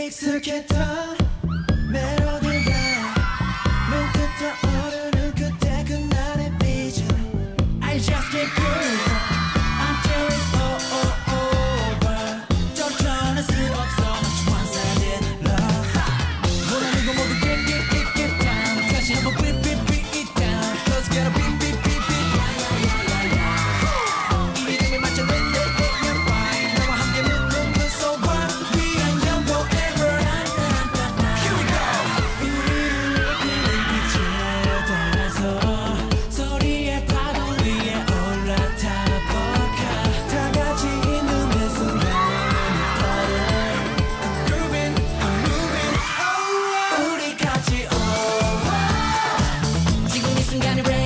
익숙했던 멜로디가 눈끝 떠오르는 그때 그날의 비전 I just keep going until it's all over 쫓아낼 수 없어 much once I did love 원하는 거 모두 get down 다시 한번 beat it down Let's get a beat 이 리듬에 맞춰 내 right 너와 함께 moving so far We are young forever Here we go 우리를 이끄는 빛에 따라서 소리의 파도 위에 올라타볼까 다 같이 이 눈의 순간을 따라 I'm grooving 우리 같이 지금 이 순간을